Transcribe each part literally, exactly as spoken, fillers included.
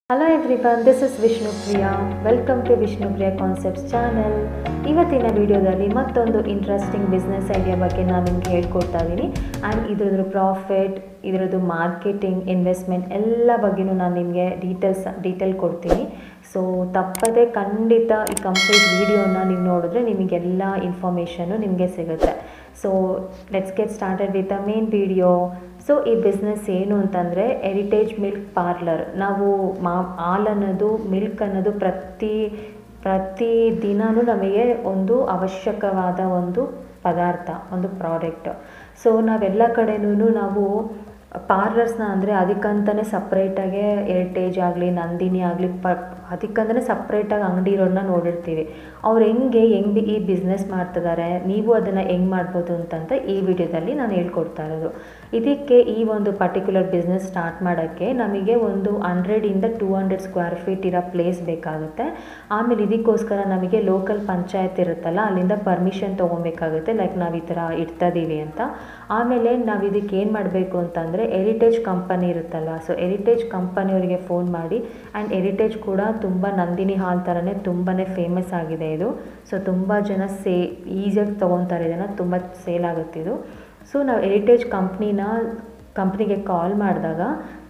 Hello everyone, this is Vishnu Priya. Welcome to Vishnu Priya Concepts channel. ಇವತ್ತಿನ ವಿಡಿಯೋದಲ್ಲಿ ಮತ್ತೊಂದು interesting business idea ಬಗ್ಗೆ ನಾನು ನಿಮಗೆ ಹೇಳ್ಕೊಡ್ತಾ ಇದ್ದೀನಿ ಆ್ಯಂಡ್ ಇದರದ್ದು ಪ್ರಾಫಿಟ್, ಇದರದ್ದು ಮಾರ್ಕೆಟಿಂಗ್, ಇನ್ವೆಸ್ಟ್ಮೆಂಟ್ ಎಲ್ಲ ಬಗ್ಗೆಯೂ ನಾನು ನಿಮಗೆ ಡೀಟೇಲ್ಸ್ ಡೀಟೇಲ್ ಕೊಡ್ತೀನಿ. ಸೊ ತಪ್ಪದೆ ಖಂಡಿತ ಈ ಕಂಪ್ಲೀಟ್ ವಿಡಿಯೋನ ನೀವು ನೋಡಿದ್ರೆ ನಿಮಗೆಲ್ಲ ಇನ್ಫಾರ್ಮೇಷನ್ನು ನಿಮಗೆ ಸಿಗುತ್ತೆ. So let's get started with the main video. So ಈ ಬಿಸ್ನೆಸ್ ಏನು ಅಂತಂದರೆ ಹೆರಿಟೇಜ್ ಮಿಲ್ಕ್ ಪಾರ್ಲರ್. ನಾವು ಮಾ ಹಾಲು ಅನ್ನೋದು, ಮಿಲ್ಕ್ ಅನ್ನೋದು ಪ್ರತಿ ಪ್ರತಿ ದಿನವೂ ನಮಗೆ ಒಂದು ಅವಶ್ಯಕವಾದ ಒಂದು ಪದಾರ್ಥ, ಒಂದು ಪ್ರಾಡಕ್ಟ್. ಸೊ ನಾವೆಲ್ಲ ಕಡೆಯೂ ನಾವು ಪಾರ್ಲರ್ಸ್ನ ಅಂದರೆ ಅದಕ್ಕಂತಲೇ ಸಪ್ರೇಟಾಗೆ ಹೆರಿಟೇಜ್ ಆಗಲಿ, ನಂದಿನಿ ಆಗಲಿ, ಪ ಅದಕ್ಕಂತಲೇ ಸಪ್ರೇಟಾಗಿ ಅಂಗಡಿ ಇರೋರನ್ನ ನೋಡಿರ್ತೀವಿ. ಅವ್ರು ಹೆಂಗೆ ಹೆಂಗೆ ಈ ಬಿಸ್ನೆಸ್ ಮಾಡ್ತಿದ್ದಾರೆ, ನೀವು ಅದನ್ನು ಹೆಂಗೆ ಮಾಡ್ಬೋದು ಅಂತಂತ ಈ ವಿಡಿಯೋದಲ್ಲಿ ನಾನು ಹೇಳ್ಕೊಡ್ತಾ ಇರೋದು. ಇದಕ್ಕೆ ಈ ಒಂದು ಪರ್ಟಿಕ್ಯುಲರ್ ಬಿಸ್ನೆಸ್ ಸ್ಟಾರ್ಟ್ ಮಾಡೋಕ್ಕೆ ನಮಗೆ ಒಂದು ಹಂಡ್ರೆಡಿಂದ ಟೂ ಹಂಡ್ರೆಡ್ ಸ್ಕ್ವೇರ್ ಫೀಟ್ ಇರೋ ಪ್ಲೇಸ್ ಬೇಕಾಗುತ್ತೆ. ಆಮೇಲೆ ಇದಕ್ಕೋಸ್ಕರ ನಮಗೆ ಲೋಕಲ್ ಪಂಚಾಯತ್ ಇರುತ್ತಲ್ಲ, ಅಲ್ಲಿಂದ ಪರ್ಮಿಷನ್ ತೊಗೊಬೇಕಾಗುತ್ತೆ, ಲೈಕ್ ನಾವು ಈ ಥರ ಇಡ್ತಾಯಿದ್ದೀವಿ ಅಂತ. ಆಮೇಲೆ ನಾವು ಇದಕ್ಕೆ ಏನು ಮಾಡಬೇಕು ಅಂತಂದರೆ ಹೆರಿಟೇಜ್ ಕಂಪನಿ ಇರುತ್ತಲ್ಲ, ಸೊ ಹೆರಿಟೇಜ್ ಕಂಪನಿಯವರಿಗೆ ಫೋನ್ ಮಾಡಿ. ಆ್ಯಂಡ್ ಹೆರಿಟೇಜ್ ಕೂಡ ತುಂಬ ನಂದಿನಿ ಹಾಲ್ ಥರನೇ ತುಂಬಾ ಫೇಮಸ್ ಆಗಿದೆ ಇದು. ಸೊ ತುಂಬ ಜನ ಸೇ ಈಸಿಯಾಗಿ ತೊಗೊತಾರೆ, ಇದನ್ನು ತುಂಬ ಸೇಲ್ ಆಗುತ್ತಿದ್ದು. ಸೊ ನಾವು ಹೆರಿಟೇಜ್ ಕಂಪ್ನಿನ ಕಂಪ್ನಿಗೆ ಕಾಲ್ ಮಾಡಿದಾಗ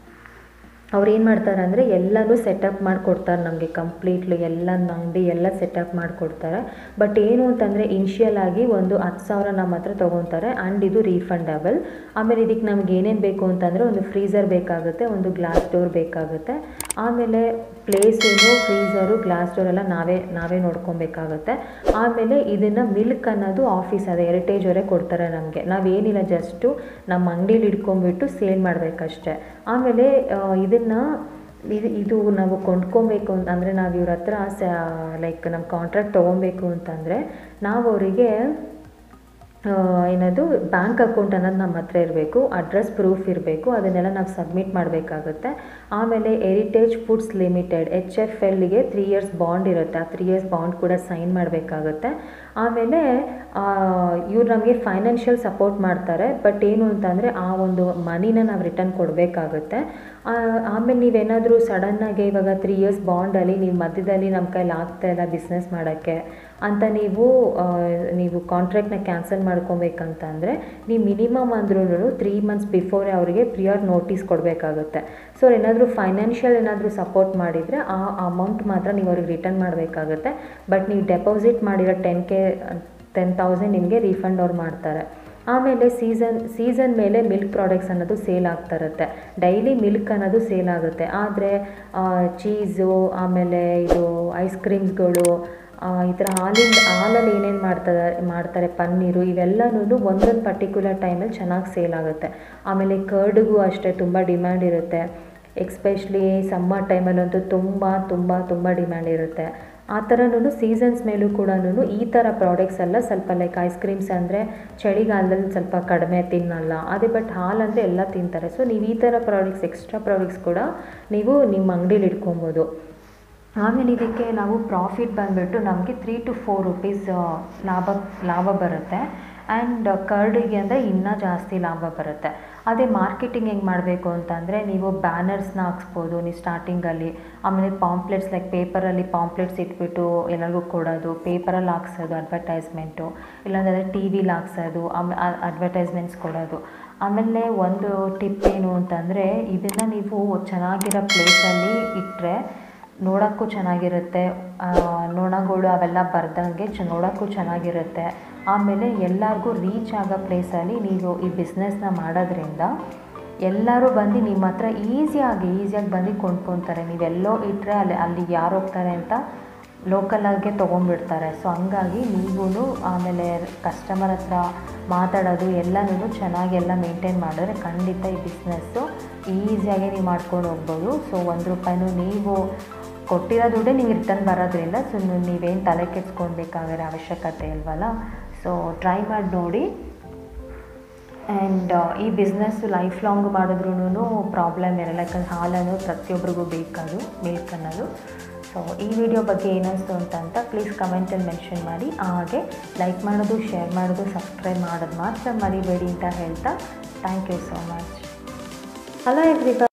ಅವ್ರು ಏನು ಮಾಡ್ತಾರೆ ಅಂದರೆ ಎಲ್ಲನೂ ಸೆಟಪ್ ಮಾಡಿಕೊಡ್ತಾರೆ ನಮಗೆ, ಕಂಪ್ಲೀಟ್ಲಿ ಎಲ್ಲ ಅಂಗಡಿ ಎಲ್ಲ ಸೆಟಪ್ ಮಾಡಿಕೊಡ್ತಾರೆ. ಬಟ್ ಏನು ಅಂತಂದರೆ ಇನಿಷಿಯಲ್ ಆಗಿ ಒಂದು ಹತ್ತು ಸಾವಿರ ನಮ್ಮ ಹತ್ರ ತೊಗೊತಾರೆ ಆ್ಯಂಡ್ ಇದು ರೀಫಂಡಬಲ್. ಆಮೇಲೆ ಇದಕ್ಕೆ ನಮ್ಗೆ ಏನೇನು ಬೇಕು ಅಂತಂದರೆ ಒಂದು ಫ್ರೀಝರ್ ಬೇಕಾಗುತ್ತೆ, ಒಂದು ಗ್ಲಾಸ್ ಡೋರ್ ಬೇಕಾಗುತ್ತೆ. ಆಮೇಲೆ ಪ್ಲೇಸು, ಫ್ರೀಝರು, ಗ್ಲಾಸ್ ಡೋರ್ ಎಲ್ಲ ನಾವೇ ನಾವೇ ನೋಡ್ಕೊಬೇಕಾಗುತ್ತೆ. ಆಮೇಲೆ ಇದನ್ನು ಮಿಲ್ಕ್ ಅನ್ನೋದು ಆಫೀಸ್, ಅದೇ ಹೆರಿಟೇಜ್ ಅವರೇ ಕೊಡ್ತಾರೆ ನಮಗೆ. ನಾವೇನಿಲ್ಲ, ಜಸ್ಟು ನಮ್ಮ ಅಂಗಡೀಲಿ ಇಟ್ಕೊಂಡ್ಬಿಟ್ಟು ಸೇಲ್ ಮಾಡಬೇಕಷ್ಟೆ. ಆಮೇಲೆ ಇದನ್ನು ಇದು ಇದು ನಾವು ಕೊಂಡ್ಕೊಬೇಕು ಅಂತ ಅಂದರೆ ನಾವು ಇವ್ರ ಹತ್ರ ಸ ಲೈಕ್ ನಮ್ಮ ಕಾಂಟ್ರಾಕ್ಟ್ ತೊಗೊಬೇಕು ಅಂತಂದರೆ ನಾವು ಅವರಿಗೆ ಏನದು ಬ್ಯಾಂಕ್ ಅಕೌಂಟ್ ಅನ್ನೋದು ನಮ್ಮ ಹತ್ರ ಇರಬೇಕು, ಅಡ್ರೆಸ್ ಪ್ರೂಫ್ ಇರಬೇಕು, ಅದನ್ನೆಲ್ಲ ನಾವು ಸಬ್ಮಿಟ್ ಮಾಡಬೇಕಾಗುತ್ತೆ. ಆಮೇಲೆ Heritage Foods Limited H F ಎಲ್ಗೆ ತ್ರೀ ಇಯರ್ಸ್ ಬಾಂಡ್ ಇರುತ್ತೆ, ಆ ತ್ರೀ ಇಯರ್ಸ್ ಬಾಂಡ್ ಕೂಡ ಸೈನ್ ಮಾಡಬೇಕಾಗುತ್ತೆ. ಆಮೇಲೆ ಇವ್ರು ನಮಗೆ ಫೈನಾನ್ಷಿಯಲ್ ಸಪೋರ್ಟ್ ಮಾಡ್ತಾರೆ. ಬಟ್ ಏನು ಅಂತಂದರೆ ಆ ಒಂದು ಮನಿನ ನಾವು ರಿಟರ್ನ್ ಕೊಡಬೇಕಾಗುತ್ತೆ. ಆಮೇಲೆ ನೀವೇನಾದರೂ ಸಡನ್ನಾಗಿ ಇವಾಗ ತ್ರೀ ಇಯರ್ಸ್ ಬಾಂಡಲ್ಲಿ ನೀವು ಮಧ್ಯದಲ್ಲಿ ನಮ್ಮ ಕೈಲಿ ಆಗ್ತಾಯಿಲ್ಲ ಬಿಸ್ನೆಸ್ ಮಾಡೋಕ್ಕೆ ಅಂತ ನೀವು ನೀವು ಕಾಂಟ್ರಾಕ್ಟ್ನ ಕ್ಯಾನ್ಸಲ್ ಮಾಡ್ಕೊಬೇಕಂತಂದರೆ ನೀವು ಮಿನಿಮಮ್ ಅಂದ್ರೂ ತ್ರೀ ಮಂತ್ಸ್ ಬಿಫೋರೇ ಅವರಿಗೆ ಪ್ರಿಯರ್ ನೋಟಿಸ್ ಕೊಡಬೇಕಾಗುತ್ತೆ. ಸೊ ಏನಾದರೂ ಫೈನಾನ್ಷಿಯಲ್ ಏನಾದರೂ ಸಪೋರ್ಟ್ ಮಾಡಿದರೆ ಆ ಅಮೌಂಟ್ ಮಾತ್ರ ನೀವು ಅವ್ರಿಗೆ ರಿಟರ್ನ್ ಮಾಡಬೇಕಾಗುತ್ತೆ. ಬಟ್ ನೀವು ಡೆಪಾಸಿಟ್ ಮಾಡಿರೋ ಟೆನ್ ಕೆ ಟೆನ್ ತೌಸಂಡ್ ನಿಮಗೆ ರೀಫಂಡ್ ಅವ್ರು ಮಾಡ್ತಾರೆ. ಆಮೇಲೆ ಸೀಸನ್ ಸೀಸನ್ ಮೇಲೆ ಮಿಲ್ಕ್ ಪ್ರಾಡಕ್ಟ್ಸ್ ಅನ್ನೋದು ಸೇಲ್ ಆಗ್ತಾ ಇರುತ್ತೆ, ಡೈಲಿ ಮಿಲ್ಕ್ ಅನ್ನೋದು ಸೇಲ್ ಆಗುತ್ತೆ. ಆದರೆ ಚೀಸು, ಆಮೇಲೆ ಇದು ಐಸ್ ಕ್ರೀಮ್ಸ್ಗಳು, ಈ ಥರ ಹಾಲಿಂದ ಹಾಲಲ್ಲಿ ಏನೇನು ಮಾಡ್ತಾರೆ ಮಾಡ್ತಾರೆ ಪನ್ನೀರು, ಇವೆಲ್ಲನೂ ಒಂದೊಂದು ಪರ್ಟಿಕ್ಯುಲರ್ ಟೈಮಲ್ಲಿ ಚೆನ್ನಾಗಿ ಸೇಲ್ ಆಗುತ್ತೆ. ಆಮೇಲೆ ಕರ್ಡ್ಗೂ ಅಷ್ಟೇ ತುಂಬ ಡಿಮ್ಯಾಂಡ್ ಇರುತ್ತೆ, ಎಕ್ಸ್ಪೆಷಲಿ ಸಮ್ಮರ್ ಟೈಮಲ್ಲಂತೂ ತುಂಬ ತುಂಬ ತುಂಬ ಡಿಮ್ಯಾಂಡ್ ಇರುತ್ತೆ. ಆ ಥರನೂ ಸೀಸನ್ಸ್ ಮೇಲೂ ಕೂಡ ಈ ಥರ ಪ್ರಾಡಕ್ಟ್ಸ್ ಎಲ್ಲ ಸ್ವಲ್ಪ ಲೈಕ್ ಐಸ್ ಕ್ರೀಮ್ಸ್ ಅಂದರೆ ಚಳಿಗಾಲದಲ್ಲಿ ಸ್ವಲ್ಪ ಕಡಿಮೆ ತಿನ್ನಲ್ಲ ಅದೇ, ಬಟ್ ಹಾಲು ಅಂದರೆ ಎಲ್ಲ ತಿಂತಾರೆ. ಸೊ ನೀವು ಈ ಥರ ಪ್ರಾಡಕ್ಟ್ಸ್, ಎಕ್ಸ್ಟ್ರಾ ಪ್ರಾಡಕ್ಟ್ಸ್ ಕೂಡ ನೀವು ನಿಮ್ಮ ಅಂಗಡೀಲಿ ಇಟ್ಕೊಬೋದು. ಆಮೇಲೆ ಇದಕ್ಕೆ ನಾವು ಪ್ರಾಫಿಟ್ ಬಂದುಬಿಟ್ಟು ನಮಗೆ ತ್ರೀ ಟು ಫೋರ್ ರುಪೀಸ್ ಲಾಭ ಲಾಭ ಬರುತ್ತೆ. ಆ್ಯಂಡ್ ಕರ್ಡಿಗೆ ಅಂದರೆ ಇನ್ನೂ ಜಾಸ್ತಿ ಲಾಭ ಬರುತ್ತೆ. ಅದೇ ಮಾರ್ಕೆಟಿಂಗ್ ಹೆಂಗೆ ಮಾಡಬೇಕು ಅಂತಂದರೆ ನೀವು ಬ್ಯಾನರ್ಸ್ನ ಹಾಕ್ಸ್ಬೋದು ನೀವು ಸ್ಟಾರ್ಟಿಂಗಲ್ಲಿ. ಆಮೇಲೆ ಪಾಂಪ್ಲೆಟ್ಸ್ ಲೈಕ್ ಪೇಪರಲ್ಲಿ ಪಾಂಪ್ಲೆಟ್ಸ್ ಇಟ್ಬಿಟ್ಟು ಎಲ್ಲರಿಗೂ ಕೊಡೋದು, ಪೇಪರಲ್ಲಿ ಹಾಕ್ಸೋದು ಅಡ್ವರ್ಟೈಸ್ಮೆಂಟು, ಇಲ್ಲಾಂದರೆ ಟಿ ವಿಲಿ ಹಾಕ್ಸೋದು, ಆಮೇಲೆ ಅಡ್ವರ್ಟೈಸ್ಮೆಂಟ್ಸ್ ಕೊಡೋದು. ಆಮೇಲೆ ಒಂದು ಟಿಪ್ ಏನು ಅಂತಂದರೆ ಇದನ್ನು ನೀವು ಚೆನ್ನಾಗಿರೋ ಪ್ಲೇಸಲ್ಲಿ ಇಟ್ಟರೆ ನೋಡೋಕ್ಕೂ ಚೆನ್ನಾಗಿರುತ್ತೆ, ನೋಣಗಳು ಅವೆಲ್ಲ ಬರ್ದಂಗೆ ಚ ನೋಡೋಕ್ಕೂ ಚೆನ್ನಾಗಿರುತ್ತೆ. ಆಮೇಲೆ ಎಲ್ಲರಿಗೂ ರೀಚ್ ಆಗೋ ಪ್ಲೇಸಲ್ಲಿ ನೀವು ಈ ಬಿಸ್ನೆಸ್ನ ಮಾಡೋದ್ರಿಂದ ಎಲ್ಲರೂ ಬಂದು ನಿಮ್ಮ ಹತ್ರ ಈಸಿಯಾಗಿ ಈಸಿಯಾಗಿ ಬಂದು ಕೊಂಡ್ಕೊತಾರೆ. ನೀವೆಲ್ಲೋ ಇಟ್ಟರೆ ಅಲ್ಲಿ ಅಲ್ಲಿಗೆ ಯಾರು ಹೋಗ್ತಾರೆ ಅಂತ ಲೋಕಲಾಗೆ ತೊಗೊಂಡ್ಬಿಡ್ತಾರೆ. ಸೊ ಹಂಗಾಗಿ ನೀವು ಆಮೇಲೆ ಕಸ್ಟಮರ್ ಹತ್ರ ಮಾತಾಡೋದು ಎಲ್ಲನೂ ಚೆನ್ನಾಗೆಲ್ಲ ಮೇಂಟೈನ್ ಮಾಡಿದ್ರೆ ಖಂಡಿತ ಈ ಬಿಸ್ನೆಸ್ಸು ಈಸಿಯಾಗಿ ನೀವು ಮಾಡ್ಕೊಂಡು ಹೋಗ್ಬೋದು. ಸೊ ಒಂದು ರೂಪಾಯಿನೂ ನೀವು ಕೊಟ್ಟಿರೋ ದುಡ್ಡೇ ನೀವು ರಿಟರ್ನ್ ಬರೋದ್ರಿಂದ ಸೊ ನೀವೇನು ತಲೆ ಕೆಡ್ಸ್ಕೊಳ್ಬೇಕಾಗಿರೋ ಅವಶ್ಯಕತೆ ಇಲ್ವಲ್ಲ. ಸೊ ಟ್ರೈ ಮಾಡಿ ನೋಡಿ. ಆ್ಯಂಡ್ ಈ ಬಿಸ್ನೆಸ್ಸು ಲೈಫ್ ಲಾಂಗ್ ಮಾಡಿದ್ರೂ ಪ್ರಾಬ್ಲಮ್ ಇರಲ್ಲ, ಯಾಕಂದ್ರೆ ಹಾಲನ್ನು ಪ್ರತಿಯೊಬ್ಬರಿಗೂ ಬೇಕದು, ಮಿಲ್ಕ್ ಅನ್ನೋದು. ಸೊ ಈ ವಿಡಿಯೋ ಬಗ್ಗೆ ಏನಿಸ್ತು ಅಂತಂತ ಪ್ಲೀಸ್ ಕಮೆಂಟಲ್ಲಿ ಮೆನ್ಷನ್ ಮಾಡಿ. ಹಾಗೆ ಲೈಕ್ ಮಾಡೋದು, ಶೇರ್ ಮಾಡೋದು, ಸಬ್ಸ್ಕ್ರೈಬ್ ಮಾಡೋದು ಮಾತ್ರ ಮರಿಬೇಡಿ ಅಂತ ಹೇಳ್ತಾ thank you so much. Hello everybody.